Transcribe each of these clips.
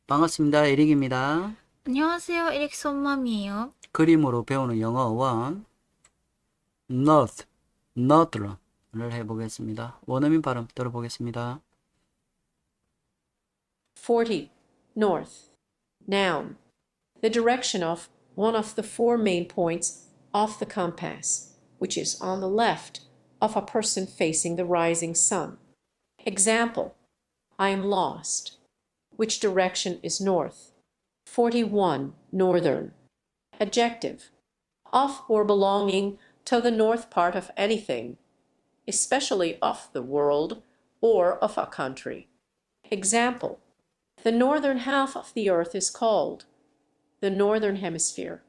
반갑습니다. 에릭입니다. 안녕하세요. 에릭손맘이에요. 그림으로 배우는 영어 원 north, northern을 해보겠습니다. 원어민 발음 들어보겠습니다. 40. North. Noun. The direction of one of the four main points of the compass, which is on the left of a person facing the rising sun. Example: I am lost. Which direction is north? 41. Northern. Adjective: of or belonging to the north part of anything, especially of the world or of a country. Example: the northern half of the earth is called the northern hemisphere.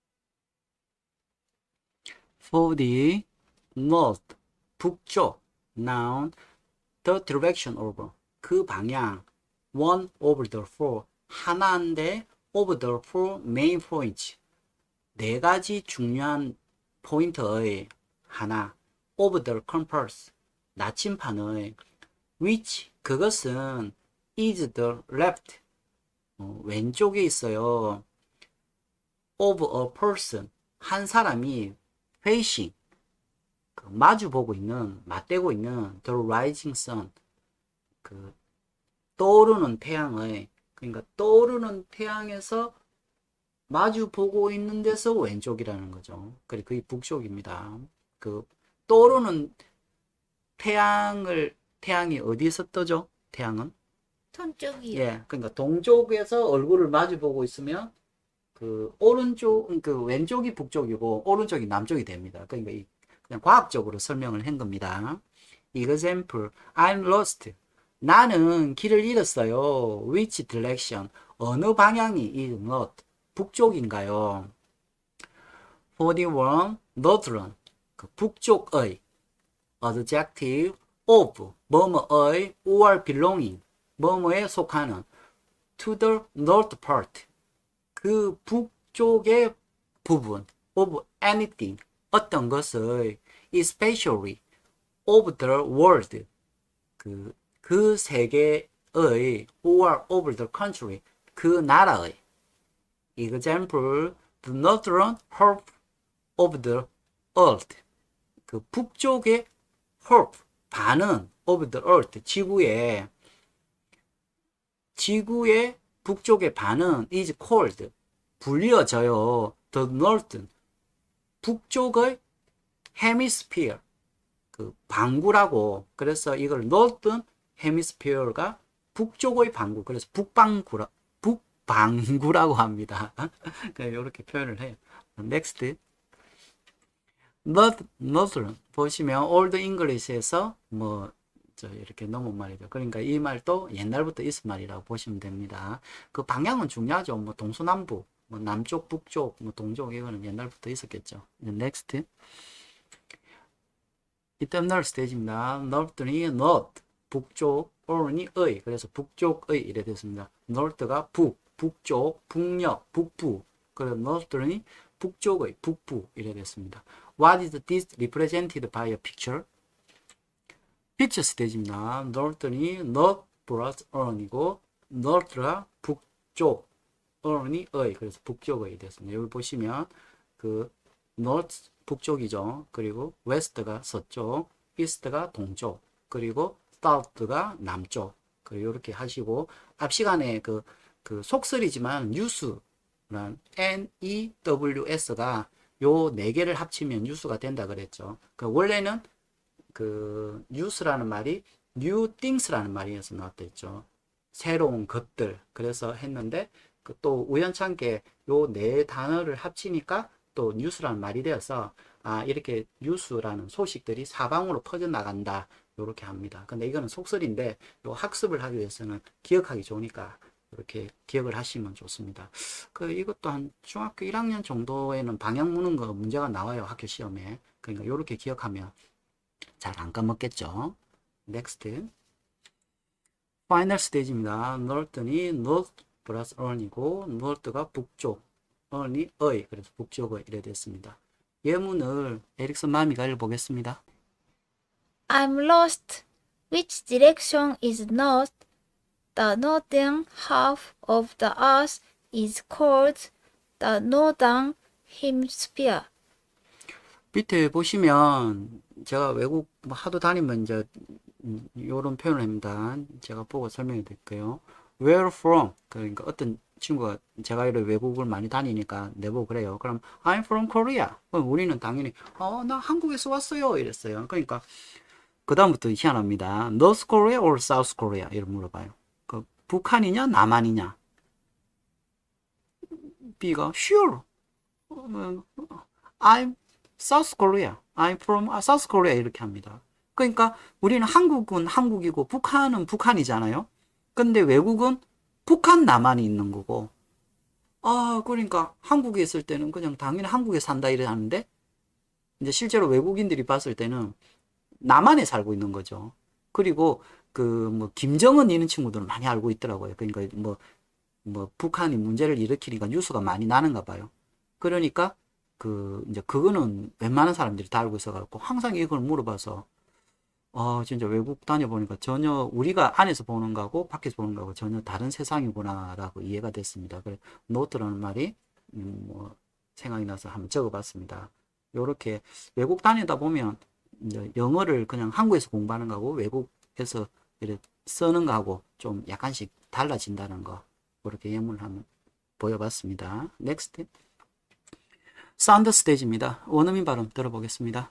40. north, 북쪽. noun, the direction of, 그 방향. one over the four, 하나인데 over the four main points, 네 가지 중요한 포인트의 하나. of the compass, 나침판의. which, 그것은 is the left, 왼쪽에 있어요. of a person, 한 사람이 facing, 마주보고 있는, 맞대고 있는 the rising sun, 그 떠오르는 태양의, 그러니까 떠오르는 태양에서 마주 보고 있는 데서 왼쪽이라는 거죠. 그리고 그게 북쪽입니다. 그 떠오르는 태양이 어디서 떠죠? 태양은? 손쪽이요. 예, 그러니까 동쪽에서 얼굴을 마주 보고 있으면 그 오른쪽, 그 왼쪽이 북쪽이고 오른쪽이 남쪽이 됩니다. 그러니까 그냥 과학적으로 설명을 한 겁니다. Example: I'm lost. 나는 길을 잃었어요. Which direction? 어느 방향이 is not? 북쪽인가요? 41. northern. 그 북쪽의. Adjective: of, 뭐뭐의, or belonging, 뭐뭐에 속하는. To the north part. 그 북쪽의 부분. of anything, 어떤 것의. especially of the world, 그 세계의, or of the country, 그 나라의. Example: the northern half of the earth. 그 북쪽의 half, 반은 of the earth, 지구의 북쪽의 반은 is called, 불리어져요. the northern, 북쪽의 hemisphere, 그 방구라고. 그래서 이걸 northern hemisphere가 북쪽의 방구, 그래서 북방구라고 합니다. 이렇게 표현을 해요. next. northern 보시면 old English에서 이렇게 넘은 말이죠. 그러니까 이 말도 옛날부터 있은 말이라고 보시면 됩니다. 그 방향은 중요하죠. 동서남북, 남쪽, 북쪽, 동쪽, 이거는 옛날부터 있었겠죠. next. 이때는 스테이지입니다. north이 north, 북쪽, or이 의, 그래서 북쪽의 이래 됐습니다. north가 북쪽, 북녘, 북부. 그래서 north이 북쪽의, 북부 이래 됐습니다. What is this represented by a picture? picture 스테이지입니다. north이 north plus earn이고, north가 북쪽, ear이 의, 그래서 북쪽의 됐습니다. 여기 보시면 그 north 북쪽이죠. 그리고 west가 서쪽, east가 동쪽, 그리고 south가 남쪽. 그리고 이렇게 하시고, 앞 시간에 그 속설이지만 news란 NEWS가 요 네 개를 합치면 news가 된다 그랬죠. 원래는 그 news라는 말이 new things라는 말이어서 나왔다 했죠. 새로운 것들. 그래서 했는데 또 우연찮게 요 네 단어를 합치니까 또 뉴스라는 말이 되어서 이렇게 뉴스라는 소식들이 사방으로 퍼져나간다, 이렇게 합니다. 근데 이거는 속설인데 요 학습을 하기 위해서는 기억하기 좋으니까 이렇게 기억을 하시면 좋습니다. 이것도 한 중학교 1학년 정도에는 방향 무는 거 문제가 나와요, 학교 시험에. 그러니까 이렇게 기억하면 잘 안 까먹겠죠. next. 파이널 스테이지입니다. north이 north 플러스 earn이고, north가 북쪽, earn이 의, 그래서 북쪽의 이래 됐습니다. 예문을 에릭슨 마미가 읽어보겠습니다. I'm lost. Which direction is north? the northern half of the earth is called the northern hemisphere. 밑에 보시면 제가 외국 뭐 하도 다니면 이제 요런 표현을 합니다. 제가 보고 설명해 드릴게요. Where from? 그러니까 어떤 친구가 제가 이렇게 외국을 많이 다니니까 내보고 그래요. 그럼 I'm from Korea. 그럼 우리는 당연히 나 한국에서 왔어요 이랬어요. 그러니까 그 다음부터 희한합니다. North Korea or South Korea? 이렇게 물어봐요. 그 북한이냐 남한이냐? B가 sure. I'm South Korea. I'm from South Korea 이렇게 합니다. 그러니까 우리는 한국은 한국이고 북한은 북한이잖아요. 근데 외국은 북한 남한이 있는 거고. 그러니까 한국에 있을 때는 그냥 당연히 한국에 산다 이래 하는데 이제 실제로 외국인들이 봤을 때는 남한에 살고 있는 거죠. 그리고 그 뭐 김정은 이런 친구들은 많이 알고 있더라고요. 그러니까 뭐 북한이 문제를 일으키니까 뉴스가 많이 나는가 봐요. 그러니까 이제 그거는 웬만한 사람들이 다 알고 있어갖고 항상 이걸 물어봐서 진짜 외국 다녀보니까 전혀 우리가 안에서 보는 거하고 밖에서 보는 거하고 전혀 다른 세상이구나라고 이해가 됐습니다. 그래 노트라는 말이 뭐 생각이 나서 한번 적어봤습니다. 요렇게 외국 다니다 보면 이제 영어를 그냥 한국에서 공부하는 거하고 외국에서 이렇게 쓰는 거하고 좀 약간씩 달라진다는 거 그렇게 예문을 한번 보여봤습니다. 넥스트 사운드 스테이지입니다. 원어민 발음 들어보겠습니다.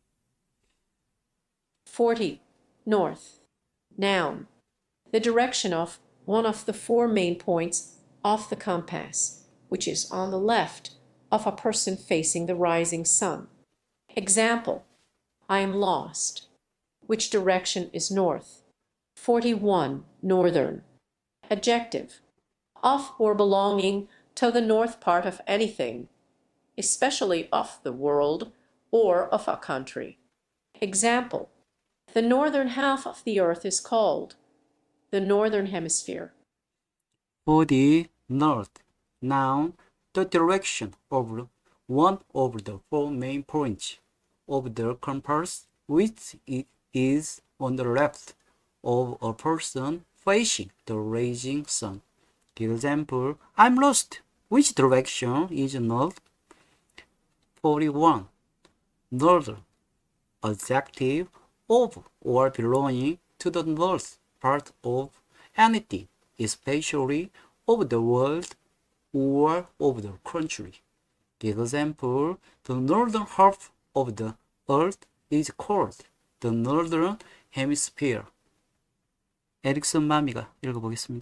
40. North. Noun. The direction of one of the four main points of the compass, which is on the left of a person facing the rising sun. Example. I am lost. Which direction is north? 41. Northern. Adjective. Of or belonging to the north part of anything, especially of the world or of a country. Example. The northern half of the earth is called the northern hemisphere. For the north, noun, the direction of one of the four main points of the compass, which is on the left of a person facing the rising sun. Example, I'm lost. Which direction is north? 41. Northern. Adjective of or belonging to the north part of anything, especially of the world or of the country. Example, the northern half of the earth is called the northern hemisphere. 에릭슨 마미가 읽어보겠습니다.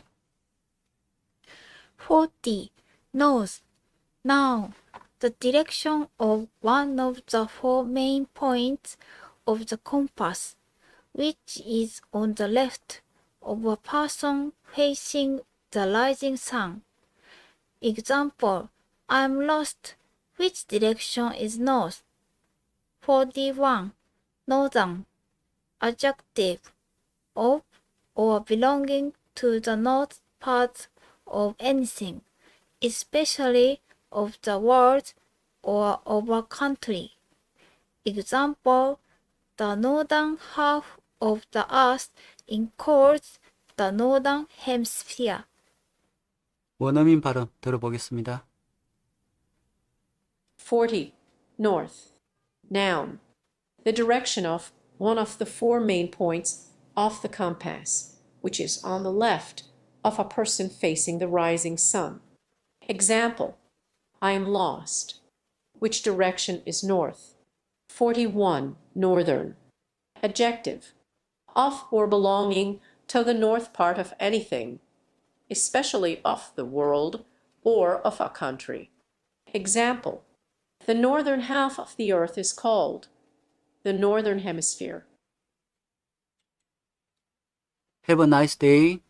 40. North. Now, the direction of one of the four main points of the compass, which is on the left of a person facing the rising sun. Example, I'm lost. Which direction is north? 41. Northern. Adjective. Of or belonging to the north part of anything, especially of the world or of a country. Example, the northern half of the earth is called the northern hemisphere. 원어민 발음 들어보겠습니다. 40. North. Noun. The direction of one of the four main points of the compass, which is on the left of a person facing the rising sun. Example, I am lost. Which direction is north? 41. Northern. Adjective, of or belonging to the north part of anything, especially of the world or of a country. Example, the northern half of the earth is called the northern hemisphere. Have a nice day.